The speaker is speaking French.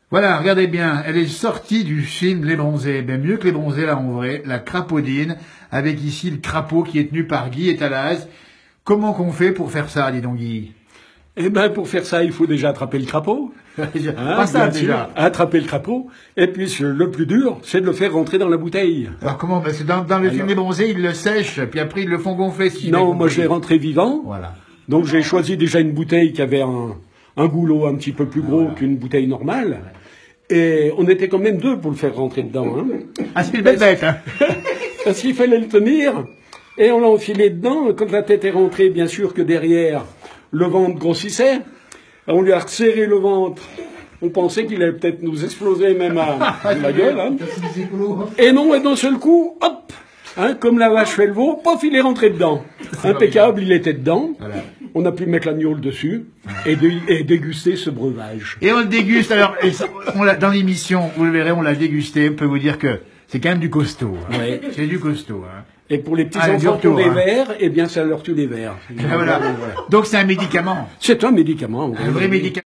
Voilà, regardez bien, elle est sortie du film Les Bronzés. Ben mieux que Les Bronzés, là, en vrai, la Crapaudine, avec ici le crapaud qui est tenu par Guy Etalaz. Comment qu'on fait pour faire ça, dis donc Guy? Eh ben, pour faire ça, il faut déjà attraper le crapaud. Pas ça, déjà. Attraper le crapaud. Et puis, le plus dur, c'est de le faire rentrer dans la bouteille. Alors comment? Parce que dans le film Les Bronzés, ils le sèchent, puis après ils le font gonfler. Si non, moi je l'ai rentré vivant. Voilà. Donc j'ai choisi déjà une bouteille qui avait un goulot un petit peu plus gros qu'une bouteille normale. Et on était quand même deux pour le faire rentrer dedans. Hein. Ah, c'est une belle bête, hein. Parce qu'il fallait le tenir. Et on l'a enfilé dedans. Quand la tête est rentrée, bien sûr que derrière, le ventre grossissait. On lui a resserré le ventre. On pensait qu'il allait peut-être nous exploser même à la gueule. Hein. Et non, et d'un seul coup, hop, hein, comme la vache fait le veau, pof, il est rentré dedans. Impeccable, il était dedans. Voilà. On a pu mettre l'agneau dessus et déguster ce breuvage. Et on le déguste. Alors, dans l'émission, vous le verrez, on l'a dégusté. On peut vous dire que c'est quand même du costaud. Hein. Ouais. C'est du costaud. Hein. Et pour les petits enfants qui ont des vers, eh bien, ça leur tue les vers. Voilà. Donc c'est un médicament. C'est un médicament. Un vrai médicament.